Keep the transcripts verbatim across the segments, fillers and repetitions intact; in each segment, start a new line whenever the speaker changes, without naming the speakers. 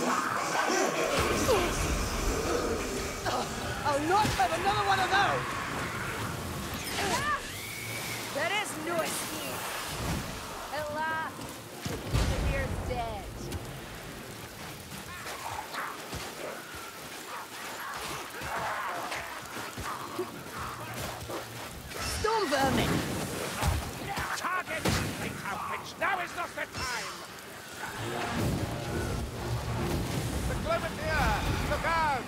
I'll not have another one of those!
There is no escape. At last, Samir's dead.
Storm vermin!
Target! Think how pitch. Now is not the time! The Clementia! Look out!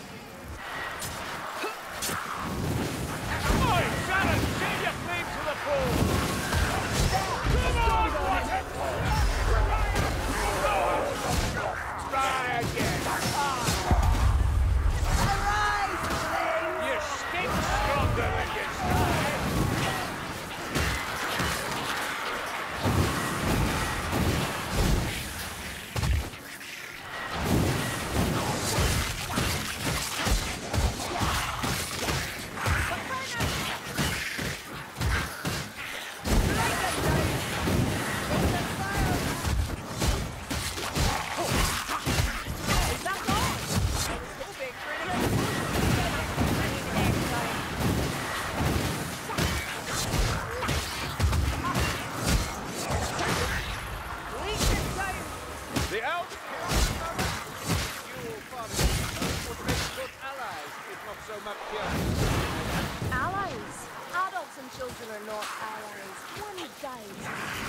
Oi, Sharon! Save your flame to the pool! Come on, Watson! Try again!
Arise, flame!
You stink stronger than you started! The elves fuel farming would make good allies, if not so much here.
Allies? Adults and children are not allies. One dies.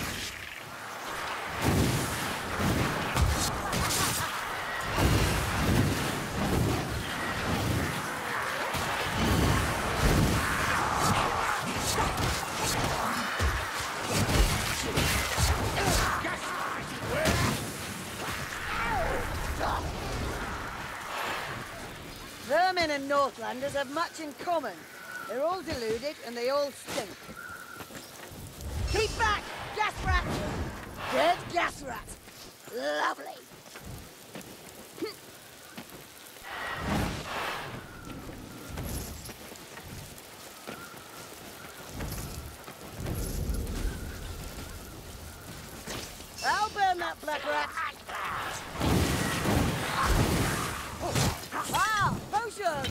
Vermin and Northlanders have much in common. They're all deluded and they all stink. Keep back, gas rat! Dead gas rat! Lovely! I'll burn that black rat! Ah! Potion!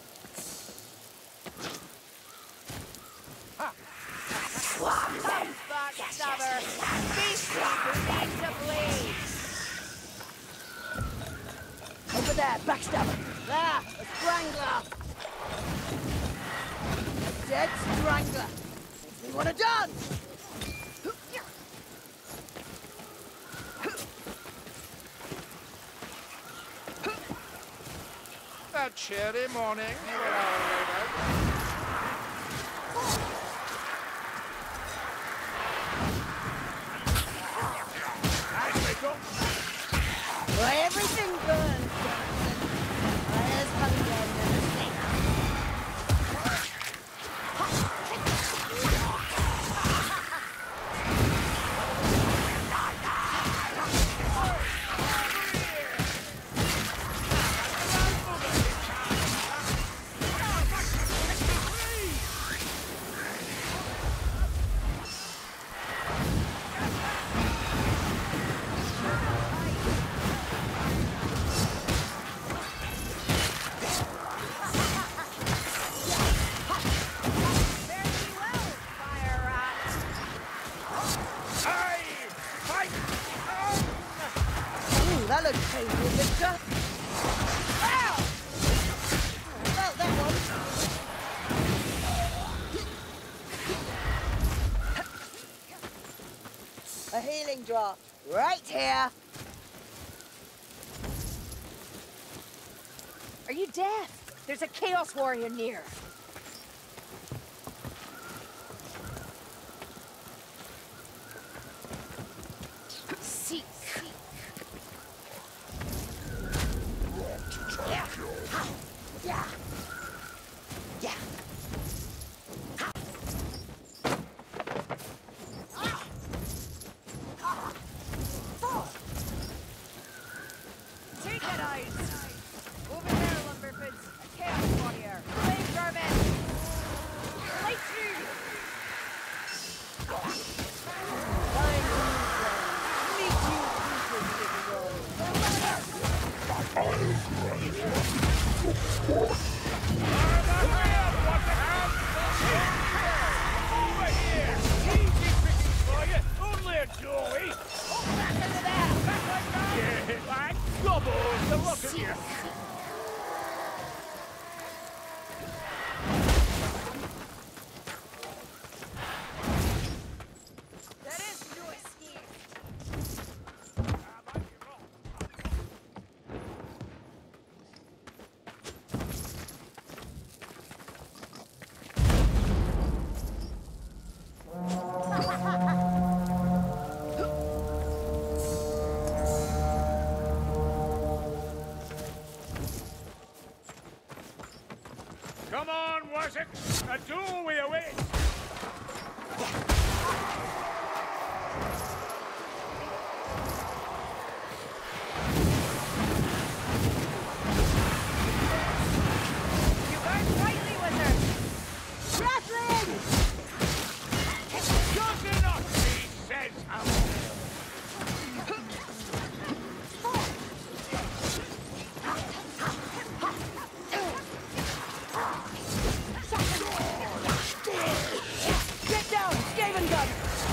Backstabber! Beast begin to bleed!
Over there, backstabber! There, a strangler! A dead strangler! Makes me want to dance!
A cheery morning. Well, I'll lay down.
Why, everything burns, Johnson. Fire's hunger never sleeps. That looks painful, Victor. Ow! I felt that one. A healing draught, right here.
Are you deaf? There's a Chaos Warrior near. Seek. Yeah. Yeah. Yeah. Take it, eyes. Over there, Lumberfoots. A Chaos Warrior. Flame Vermin.
the lot of you.
There is no escape.
Come on, Wessex! A duel we await!
You burn brightly, wizard.
Rattling!
Good enough, he says, Howell.
Get down, Skaven gun!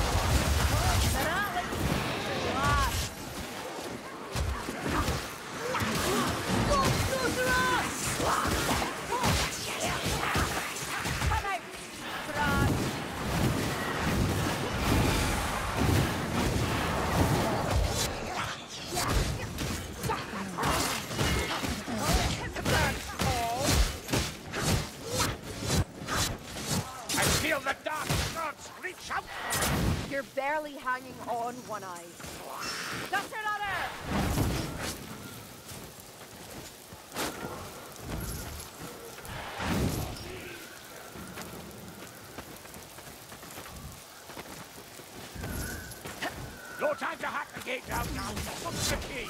I feel the dark gods reach out!
You're barely hanging on one eye. That's another!
No time to hack the gate down now. What's the key?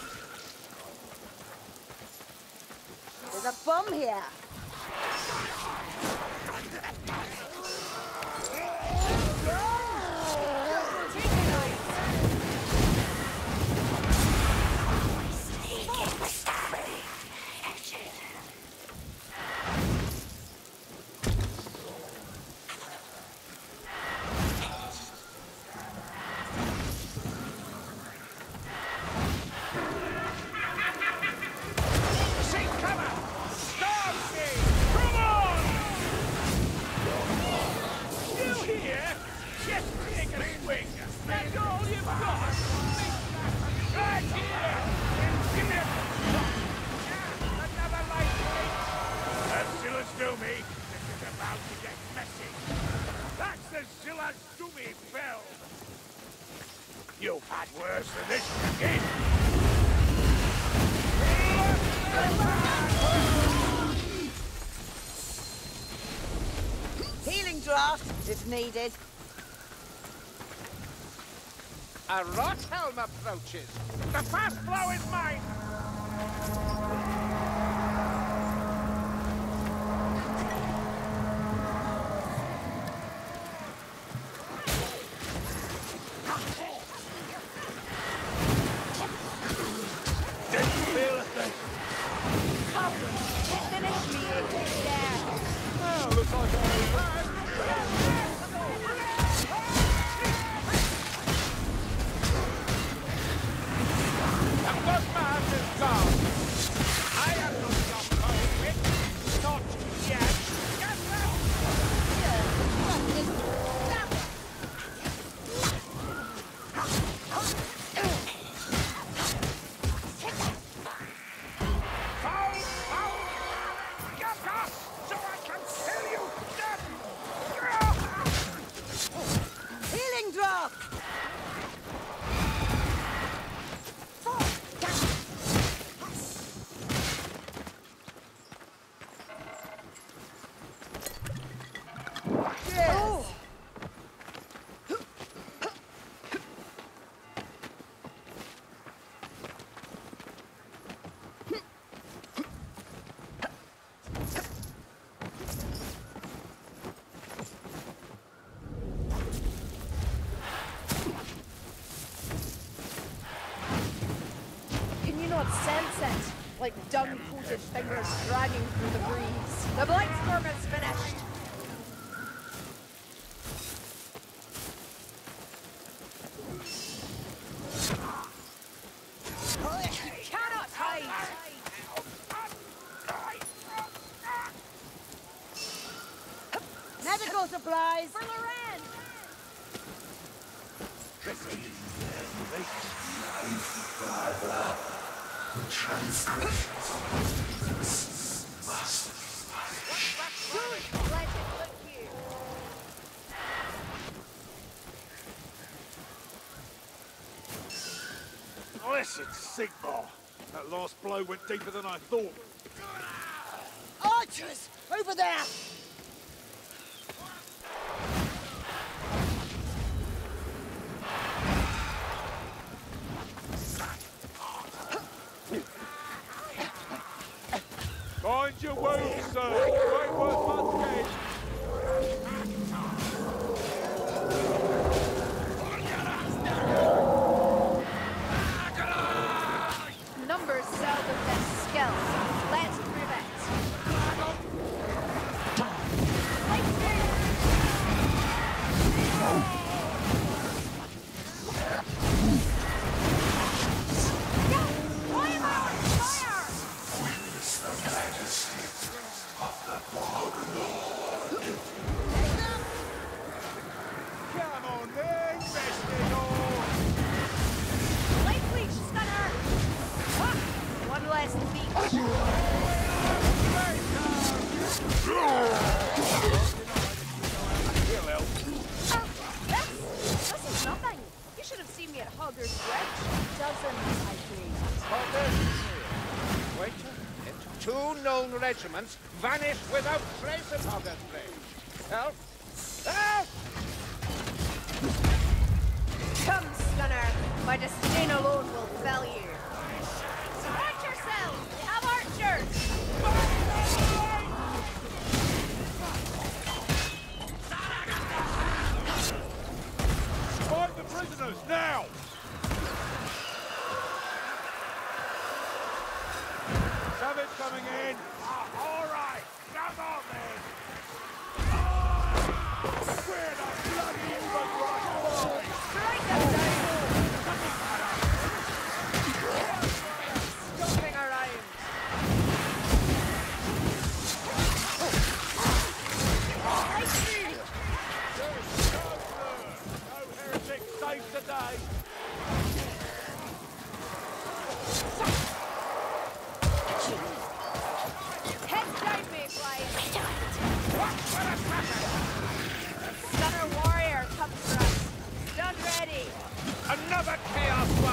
There's a bomb here.
See cover! Storm King! Come on! You here? Just take a swing. That's all you've got. Right here! Give me a shot. Yeah, another lightweight. As Zilla's do me, this is about to get messy. That's the Zilla's do me bell. You've had worse than this, kid.
Healing draft, if needed.
A Rothelm approaches. The fast blow is mine. Didn't feel a thing.
Come, finish me there.
Oh, looks like I The first man is gone. I am not your poet. Not yet. Get left. Foul, foul. Get up so I can kill you dead.
Healing draft! Yes.
Can you not sense it? Like dung-coated fingers dragging through the breeze. The Blightstorm is finished. You cannot hide.
more supplies.
For Loren!
The transgressions of this must be punished.
Good! Let it look you.
Blessed Sigmar! That last blow went deeper than I thought.
Archers! Over there!
Mind your wounds, sir! You ain't worth much dead!
Numbers seldom miss skills. Let's prove it. Like Why am I on fire?
Witness the majesty of the Borgno.
Come on then, bestie all!
Light leech, stunner! Ah, one less beach. Ah, this, this is nothing. You should have seen me at Hogger's Bridge. Dozens, I think.
Wait a minute. Two known regiments vanished without trace of Hogger's Bridge. Help! Help!
Come, Stunner. My disdain alone will fell you. Surround yourselves! We have archers!
Fight the prisoners, now! Savage coming in! Ah, all right! Come on then! Ah! Where the bloody human right?
Strike them down! Stomping around. Like you!
No heretic safe today!
Head down, Mayfly! Stunner warrior comes for us. Stand ready!
Another chaos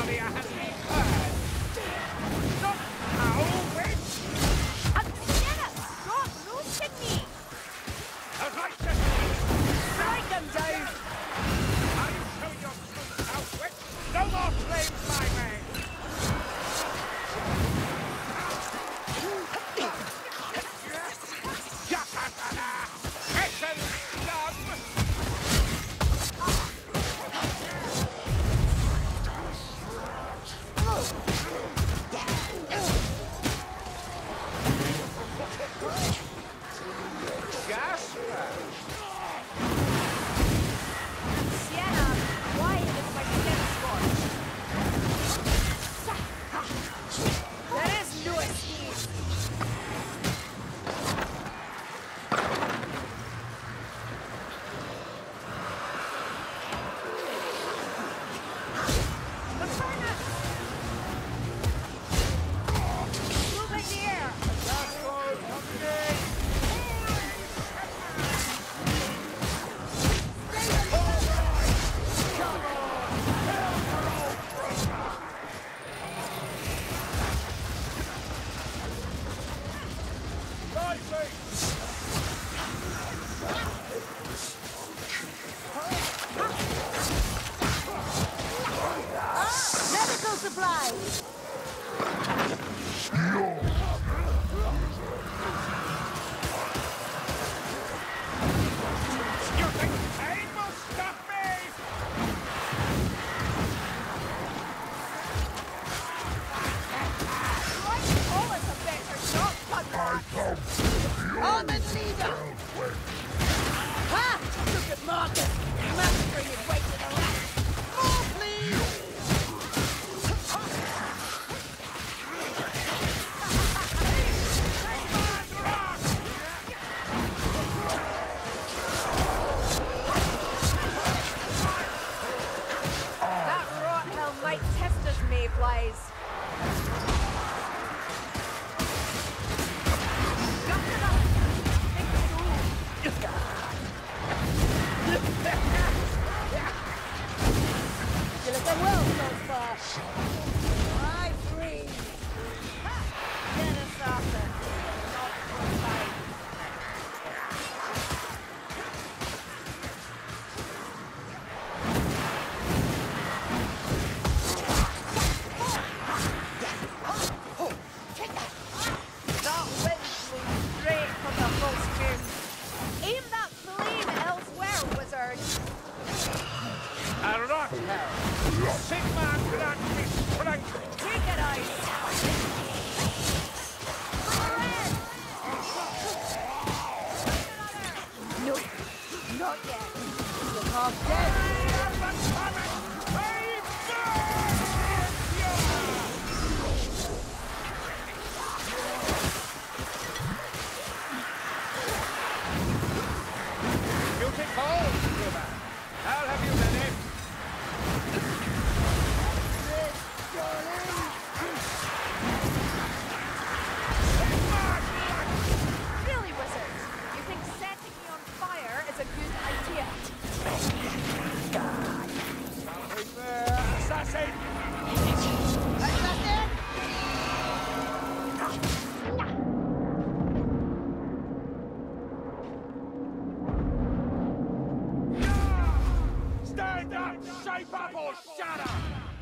Shape up or shut up!